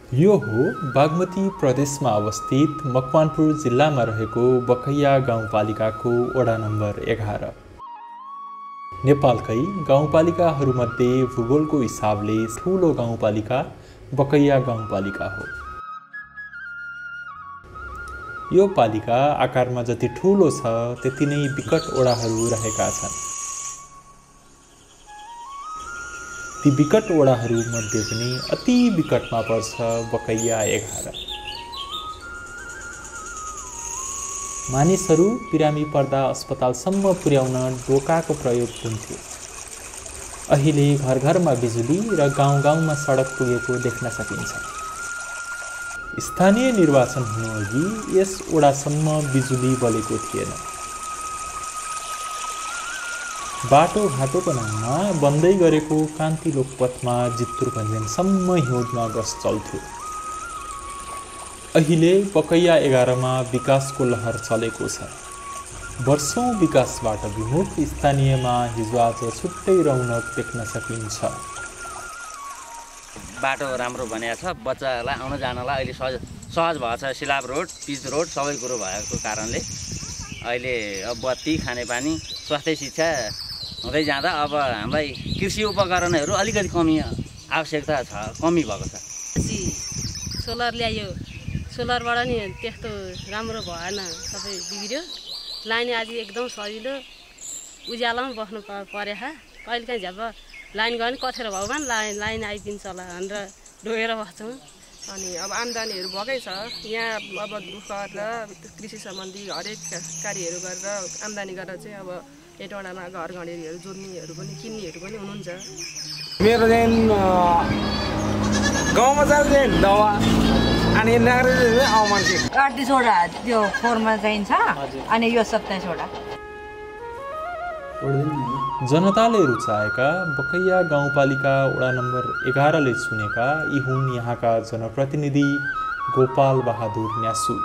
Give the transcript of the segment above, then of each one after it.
यो हो बागमती प्रदेशमा अवस्थित मकवानपुर जिल्लामा रहेको बकैया गाउँपालिकाको वडा नम्बर 11। नेपालकै गाउँपालिकाहरूमध्ये भूगोलको हिसाबले ठूलो गाउँपालिका बकैया गाउँपालिका हो। यो पालिका आकारमा जति ठूलो छ त्यति नै विकट वडाहरू रहेका छन्। ती विकट वडाहरू मध्ये पनि अति विकटमा पर्छ बकैया 11। मानिसहरू बिरामी पर्दा अस्पतालसम्म पुर्याउन डोकाको प्रयोग हुन्थ्यो। अहिले घर घरमा बिजुली र गाउँ गाउँमा सडक पुगेको देख्न सकिन्छ। स्थानीय निर्वाचन हुनुअघि यस वडासम्म बिजुली बलेको थिएन। बाटो घाटोको नाममा बन्दै गरेको कान्ति लोकपथमा जित्तुरभन्ज्याङसम्म हिउँदमा बस चल्थ्यो। अहिले बकैया 11मा विकासको लहर चलेको छ। वर्षौं विकासबाट विमुख स्थानीयमा हिजो आज छुट्टै रौनक देख्न सकिन्छ। बाटो राम्रो बनिएको छ, बच्चाहरूलाई आउन जानलाई अहिले सहज भएको छ। सिलाब रोड, पिच रोड सबै कुरो भएको कारणले अहिले अब बत्ती, खानेपानी, स्वास्थ्य, शिक्षा हुँदै जाँदा अब हामीलाई कृषि उपकरणहरू अलिकति कमी आवश्यकता छ, कमी भएको छ। सोलर ल्यायो, सोलरबाट नि त्यस्तो राम्रो भएन, सबै बिग्रियो। लाइन आज एकदम सजिलो उज्यालोमा बस्नु परेछ। कहिलेकाहीँ झ्याप लाइन गयो भने कथेर भयो भने लाइन आइदिन्छ होला भनेर ढोगेर बस्छौँ। अनि अब आम्दानीहरू भएकै छ। यहाँ अब दुःख गरेर कृषि सम्बन्धी हरेक कार्यहरू गरेर आम्दानी गरेर चाहिँ अब एटवटामा घर घडेरीहरू जोड्नेहरू पनि किन्नेहरू पनि हुनुहुन्छ। मेरो चाहिँ गाउँमा चाहिँ दवा अनि नागरिक आउ मान्छे 38वटा त्यो फोरमा चाहिन्छ अनि यो 27वटा। जनताले रुचाएका बकैया गाउँपालिका वडा नम्बर 11ले चुनेका यी हुन् यहाँका जनप्रतिनिधि गोपाल बहादुर न्यासुर।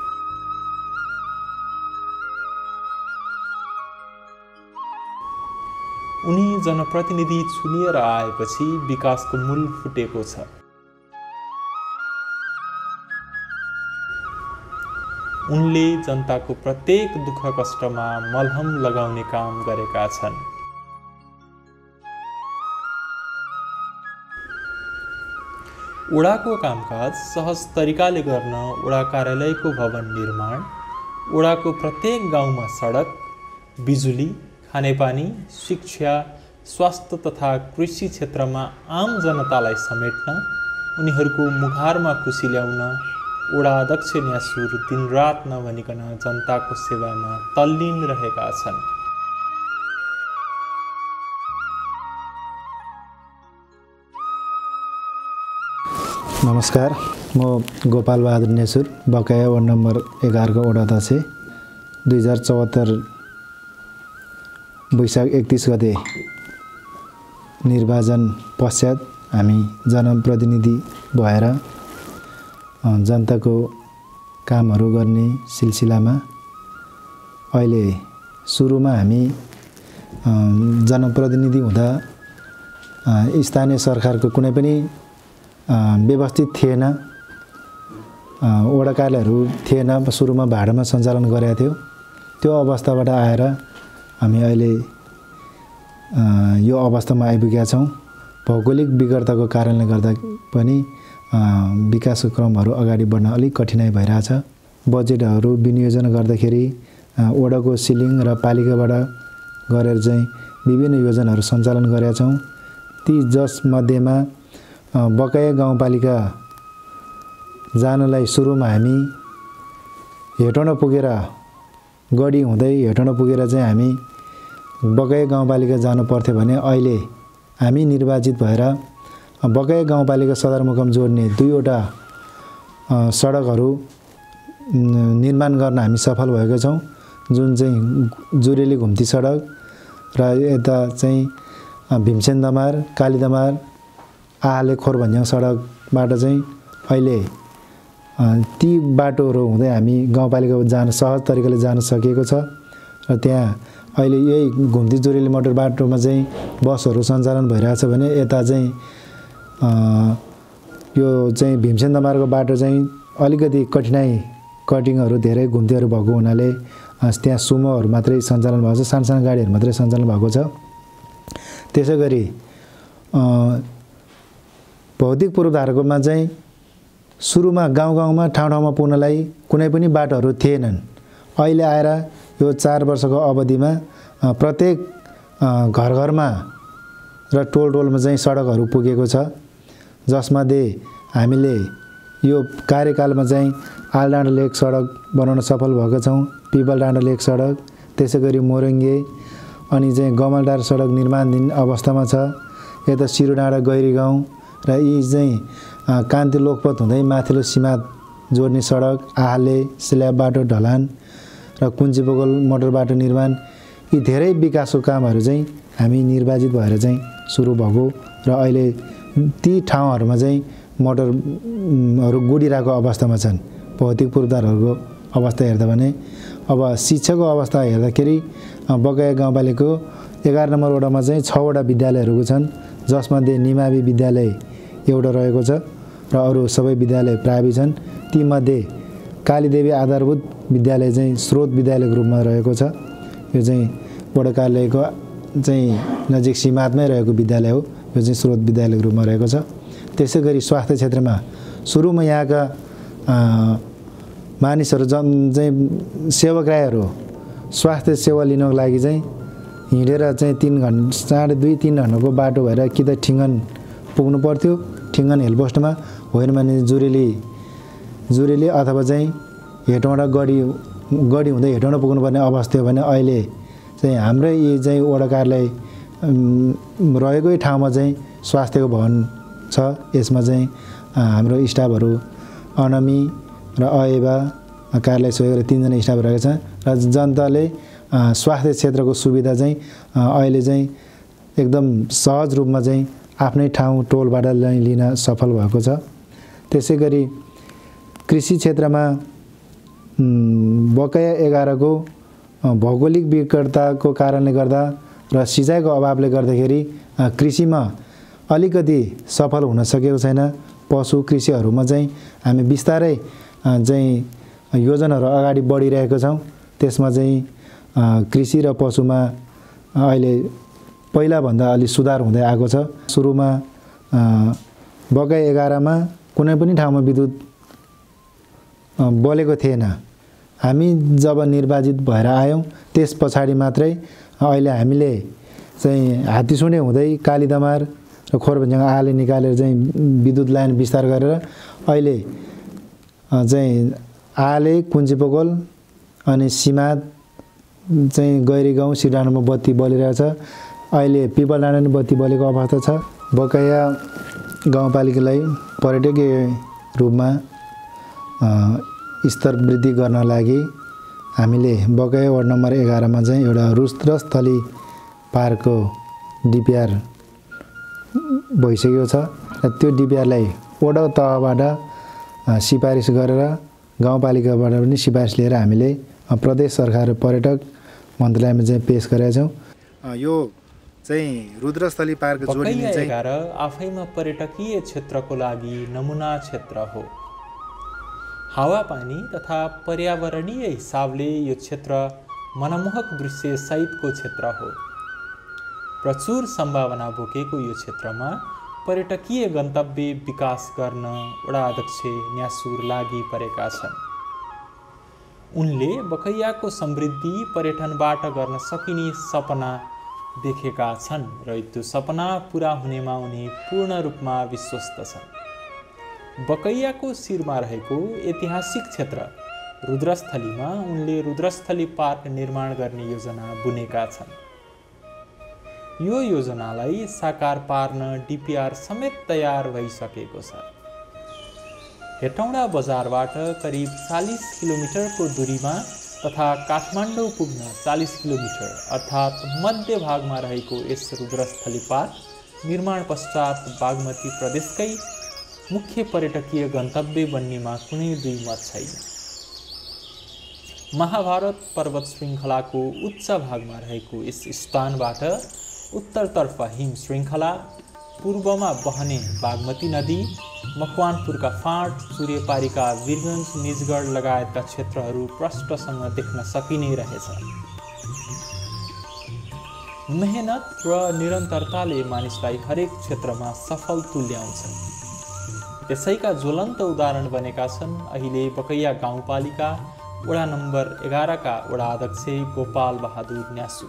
उनी जनप्रतिनिधि चुनिएर आएपछि विकासको मूल फुटेको छ। उनले जनताको प्रत्येक दुःख कष्टमा मलहम लगाउने काम गरेका छन्। वडाको कामकाज सहज तरिकाले गर्न वडा कार्यालयको भवन निर्माण, वडाको प्रत्येक गाउँमा सडक, बिजुली, खानेपानी, शिक्षा, स्वास्थ्य तथा कृषि क्षेत्रमा आम जनतालाई समेट्न, उनीहरूको मुखारमा खुसी ल्याउन वडा अध्यक्ष न्यासुर दिनरात नभनिकन जनताको सेवामा तल्लीन रहेका छन्। नमस्कार, म गोपाल बहादुर न्यासुर, बकैया वार्ड नम्बर 11 को वडा अध्यक्ष। 2074 वैशाख 31 गते निर्वाचन पश्चात हामी जनप्रतिनिधि भएर जनताको कामहरू गर्ने सिलसिलामा अहिले सुरुमा हामी जनप्रतिनिधि हुँदा स्थानीय सरकारको कुनै पनि व्यवस्थित थिएन, वडा कार्यालयहरू थिएन, सुरुमा भाडामा सञ्चालन गरेका थियो। त्यो अवस्थाबाट आएर हामी अहिले यो अवस्थामा आइपुगेका छौँ। भौगोलिक विकटताको कारणले गर्दा पनि विकासको क्रमहरू अगाडि बढ्न अलिक कठिनाइ भइरहेछ। बजेटहरू विनियोजन गर्दाखेरि वडाको सिलिङ र पालिकाबाट गरेर चाहिँ विभिन्न योजनाहरू सञ्चालन गरेका छौँ। ती जसमध्येमा बकैया गाउँपालिका जानलाई सुरुमा हामी हेटौँडा पुगेर गढी हुँदै हेटौँडा पुगेर चाहिँ हामी बकैया गाउँपालिका जानु पर्थ्यो भने अहिले हामी निर्वाचित भएर बकैया गाउँपालिका सदरमुकाम जोड्ने 2वटा सडकहरू निर्माण गर्न हामी सफल भएका छौँ। जुन चाहिँ जुरेली घुम्ती सडक र यता चाहिँ भीमसेन दमार, काली दमार, आले खोरभन्ज्याङ सडकबाट चाहिँ अहिले ती बाटोहरू हुँदै हामी गाउँपालिका जान सहज तरिकाले जान सकिएको छ। र त्यहाँ अहिले यही घुम्ती जुरेली मोटर बाटोमा चाहिँ बसहरू सञ्चालन भइरहेछ भने यता चाहिँ यो चाहिँ भीमसेन दमारको बाटो चाहिँ अलिकति कटिङहरू धेरै घुम्तीहरू भएको हुनाले त्यहाँ सुमोहरू मात्रै सञ्चालन भएको छ, सानो सानो गाडीहरू मात्रै सञ्चालन भएको छ। त्यसै गरी भौतिक पूर्वाधारकोमा चाहिँ सुरुमा गाउँ-गाउँमा ठाउँ-ठाउँमा पुग्नलाई कुनै पनि बाटोहरू थिएनन्। अहिले आएर यो 4 वर्षको अवधिमा प्रत्येक घर-घरमा र टोल-टोलमा चाहिँ सडकहरू पुगेको छ, जसमध्ये हामीले यो कार्यकालमा चाहिँ आलडाँडा लेक सडक बनाउन सफल भएका छौँ, पिपलडाँडा लेक सडक, त्यसै गरी मोरङ्गे अनि चाहिँ गमलडार सडक निर्माणधीन अवस्थामा छ। यता सिरुडाँडा गैरी गाउँ र यी चाहिँ कान्ति लोकपथ हुँदै माथिल्लो सीमा जोड्ने सडक, आहाले स्ल्याब बाटो ढलान र कुञ्चिपोकल मोटर बाटो निर्माण, यी धेरै विकासको कामहरू चाहिँ हामी निर्वाचित भएर चाहिँ सुरु भएको र अहिले ती ठाउँहरूमा चाहिँ मोटरहरू गुडिरहेको अवस्थामा छन्। भौतिक पूर्वाधारहरूको अवस्था हेर्दा भने अब शिक्षाको अवस्था हेर्दाखेरि बकाया गाउँपालिकाको 11 नम्बर वडामा चाहिँ 6 वटा विद्यालयहरू छन्, जसमध्ये निमावि विद्यालय एउटा रहेको छ र अरू सबै विद्यालय प्राइभेट छन्। तीमध्ये कालीदेवी आधारभूत विद्यालय चाहिँ स्रोत विद्यालयको रूपमा रहेको छ। यो चाहिँ वडा कार्यालयको चाहिँ नजिक सीमातमै रहेको विद्यालय हो, यो चाहिँ स्रोत विद्यालयको रूपमा रहेको छ। त्यसै गरी स्वास्थ्य क्षेत्रमा सुरुमा यहाँका मानिसहरू चाहिँ सेवाग्राहीहरू स्वास्थ्य सेवा लिनको लागि चाहिँ हिँडेर चाहिँ 3 घन्टा 2.5-3 घन्टाको बाटो भएर कि त ठिङ्गन पुग्नु पर्थ्यो, ठिङ्गन हेलपोस्टमा, होइन भने जुरेली अथवा चाहिँ हेटौँडा गढी हुँदै हेटौँडा पुग्नुपर्ने अवस्था हो भने अहिले चाहिँ हाम्रै यी चाहिँ वडा कार्यालय रहेकै ठाउँमा चाहिँ स्वास्थ्यको भवन छ। यसमा चाहिँ हाम्रो स्टाफहरू अनमी र अएबा कार्यालय सहयोग र 3 जना स्टाफ रहेको छ र जनताले स्वास्थ्य क्षेत्रको सुविधा चाहिँ अहिले चाहिँ एकदम सहज रूपमा चाहिँ आफ्नै ठाउँ टोलबाट लिन सफल भएको छ। त्यसै गरी कृषि क्षेत्रमा बकाया 11 को भौगोलिक विकटताको कारणले गर्दा र सिँचाइको अभावले गर्दाखेरि कृषिमा अलिकति सफल हुन सकेको छैन। पशु कृषिहरूमा चाहिँ हामी बिस्तारै चाहिँ योजनाहरू अगाडि बढिरहेका छौँ। त्यसमा चाहिँ कृषि र पशुमा अहिले पहिलाभन्दा अलि सुधार हुँदै आएको छ। सुरुमा बकाया 11 मा कुनै पनि ठाउँमा विद्युत बलेको थिएन। हामी जब निर्वाचित भएर आयौँ त्यस पछाडि मात्रै अहिले हामीले चाहिँ हात्तीसुँडे हुँदै कालीदमार र खोरबन्जाङ आले निकालेर चाहिँ विद्युत लाइन विस्तार गरेर अहिले चाहिँ आले कुञ्चिपोकल अनि सीमात चाहिँ गैरी गाउँ सिडाँडामा बत्ती बलिरहेछ। अहिले पिपलडाँडा नि बत्ती बलेको अवस्था छ। बकाया गाउँपालिकालाई पर्यटकीय रूपमा स्तर वृद्धि गर्न लागि हामीले बकाया वार्ड नम्बर 11 मा चाहिँ एउटा रुद्रस्थली पार्कको डिपिआर भइसकेको छ र त्यो डिपिआरलाई वडा तहबाट सिफारिस गरेर गाउँपालिकाबाट पनि सिफारिस लिएर हामीले प्रदेश सरकार पर्यटक मन्त्रालयमा चाहिँ पेश गरेका छौँ। यो चाहिँ रुद्रस्थली पार्क जोडिने चाहिँ आफैमा पर्यटकीय क्षेत्रको लागि नमुना क्षेत्र हो। हावापानी तथा पर्यावरणीय हिसाबले यो क्षेत्र मनमोहक दृश्य सहितको क्षेत्र हो। प्रचुर सम्भावना बोकेको यो क्षेत्रमा पर्यटकीय गन्तव्य विकास गर्न वडा अध्यक्ष न्यासुर लागि परेका छन्। उनले बकैयाको समृद्धि पर्यटनबाट गर्न सकिने सपना देखेका छन् र त्यो सपना पुरा हुनेमा उनी पूर्ण रूपमा विश्वस्त छन्। बकैयाको शिरमा रहेको ऐतिहासिक क्षेत्र रुद्रस्थलीमा उनले रुद्रस्थली पार्क निर्माण गर्ने योजना बुनेका छन्। यो योजनालाई साकार पार्न डिपिआर समेत तयार भइसकेको छ। हेटौँडा बजारबाट करिब 40 किलोमिटरको दूरीमा तथा काठमाडौँ पुग्न 40 किलोमिटर अर्थात् मध्य भागमा रहेको यस रुद्रस्थली पार्क निर्माण पश्चात बागमती प्रदेशकै मुख्य पर्यटकीय गन्तव्य बन्नेमा कुनै दुई मत छैन। महाभारत पर्वत श्रृङ्खलाको उच्च भागमा रहेको यस स्थानबाट उत्तरतर्फ हिम श्रृङ्खला पूर्वमा बहने बागमती नदी, मकवानपुरका फाँट, सूर्यपारीका वीरगञ्ज, निजगढ लगायतका क्षेत्रहरू प्रष्टसँग देख्न सकिने रहेछ। मेहनत र निरन्तरताले मानिसलाई हरेक क्षेत्रमा सफल तुल्याउँछ। त्यसैका ज्वलन्त उदाहरण बनेका छन् अहिले बकैया गाउँपालिका वडा नम्बर 11 का वडा अध्यक्ष गोपाल बहादुर न्यासु।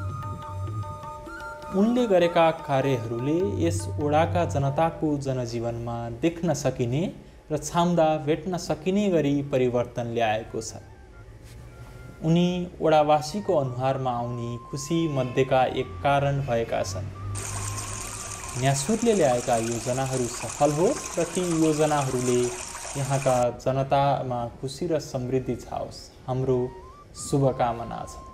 उनले गरेका कार्यहरूले यस वडाका जनताको जनजीवनमा देख्न सकिने र छाम्दा भेट्न सकिने गरी परिवर्तन ल्याएको छ। उनी वडावासीको अनुहारमा आउने खुसी मध्येका एक कारण भएका छन्। न्यासुरले ल्याएका योजनाहरू सफल होस् र ती योजनाहरूले यहाँका जनतामा खुसी र समृद्धि छाओस्, हाम्रो शुभकामना छ।